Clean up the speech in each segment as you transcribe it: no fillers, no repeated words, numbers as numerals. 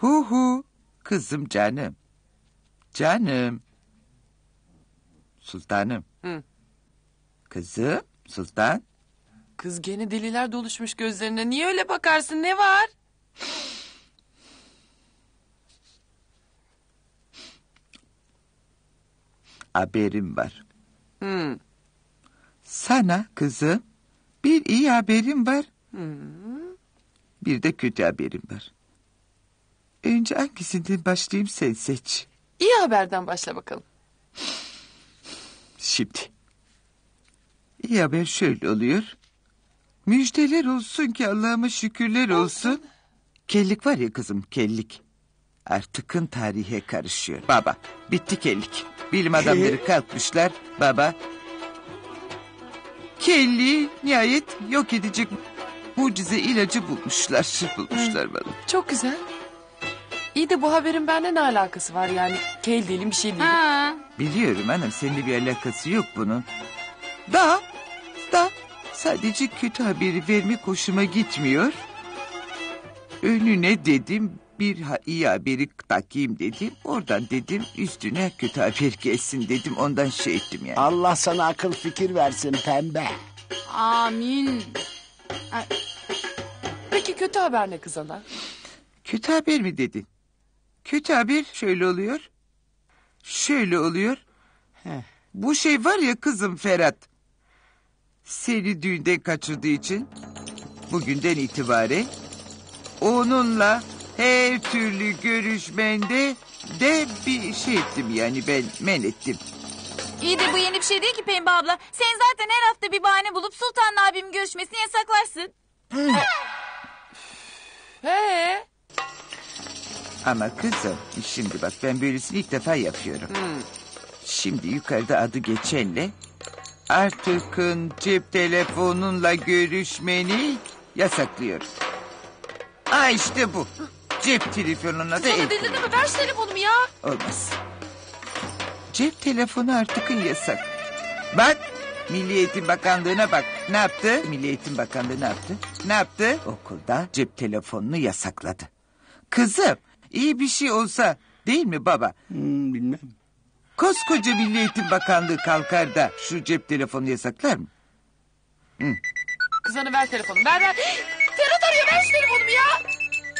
Hu. Kızım canım. Canım. Sultanım. Hı. Kızım sultan. Kız gene deliler doluşmuş gözlerine. Niye öyle bakarsın, ne var? Haberim var. Hı. Sana kızım bir iyi haberim var. Bir de kötü haberim var. Önce hangisinden başlayayım sen seç. İyi haberden başla bakalım. Şimdi. İyi haber şöyle oluyor. Müjdeler olsun ki Allah'ıma şükürler olsun. Kellik var ya kızım kellik. Artıkın tarihe karışıyor. Baba bitti kellik. Bilim adamları kalkmışlar baba. Kelliği nihayet yok edecek mucize ilacı bulmuşlar bana. Çok güzel. İyi de bu haberin bende ne alakası var yani? Kel değilim, bir şey değilim. Ha. Biliyorum hanım seninle bir alakası yok bunun. Da sadece kötü haberi vermek hoşuma gitmiyor. Önüne dedim iyi haberi takayım dedim. Oradan dedim üstüne kötü haber gelsin dedim. Ondan şey ettim yani. Allah sana akıl fikir versin pembe. Amin. Peki kötü haber ne kız ana? Kötü haber mi dedin? Kötü haber şöyle oluyor. Şöyle oluyor. Bu şey var ya kızım Ferhat. Seni düğünden kaçırdığı için bugünden itibaren onunla her türlü görüşmende de bir şey ettim yani ben men ettim. İyi de bu yeni bir şey değil ki Pembe abla. Sen zaten her hafta bir bahane bulup Sultan'la abimin görüşmesini yasaklarsın. Ama kızım şimdi bak ben böylesini ilk defa yapıyorum. Şimdi yukarıda adı geçenle artıkın cep telefonunla görüşmeni yasaklıyorum. İşte bu. Cep telefonuna da el Sana dedin mi? Ver şu telefonumu ya. olmaz. Cep telefonu artıkın yasak. Bak Milli Eğitim Bakanlığı'na bak. Ne yaptı? Milli Eğitim Bakanlığı ne yaptı? Ne yaptı? Okulda cep telefonunu yasakladı. Kızım iyi bir şey olsa değil mi baba? Bilmem. Koskoca Milli Eğitim Bakanlığı kalkar da şu cep telefonu yasaklar mı? Kız ana ver telefonu. Ver. Ferhat arıyor, ver şu telefonumu ya.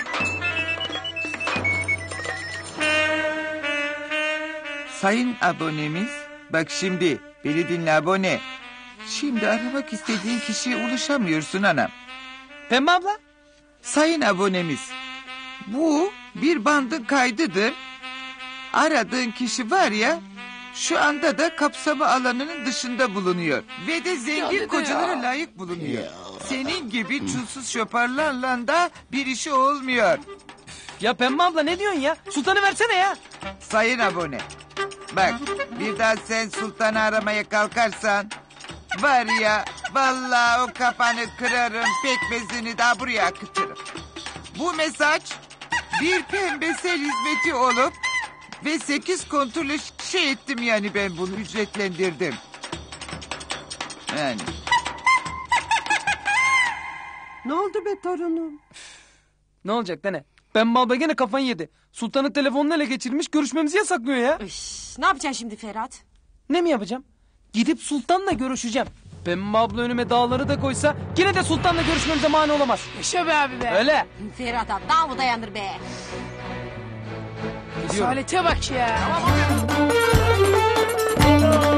Sayın abonemiz, bak şimdi beni dinle abone. Şimdi aramak istediğin kişiye ulaşamıyorsun anam. Pembe abla. Sayın abonemiz, bu bir bandın kaydıdır. Aradığın kişi var ya, şu anda da kapsama alanının dışında bulunuyor. Ve de Ya zengin dede kocalara ya. layık bulunuyor. Senin gibi çulsuz şoparlarla da bir işi olmuyor. Ya Pembe abla ne diyorsun ya? Sultanı versene ya. Sayın abone, bak bir daha sen sultanı aramaya kalkarsan... Var ya vallahi o kafanı kırarım pekmezini daha buraya akıtırım. Bu mesaj bir pembesel hizmeti olup ve 8 kontrolü şey ettim yani ben bunu ücretlendirdim. Yani. Ne oldu be torunum? Ne olacak dene? Pembe abla gene kafayı yedi. Sultanı telefonunu ele geçirmiş, görüşmemizi yasaklıyor ya. Ne yapacaksın şimdi Ferhat? Ne mi yapacağım? Gidip sultanla görüşeceğim. Pembe abla önüme dağları da koysa yine de sultanla görüşmemize mani olamaz. Yaşa be abi be. Öyle. Ferhat abi daha mı dayanır be? Gidiyorum. Salete bak ya.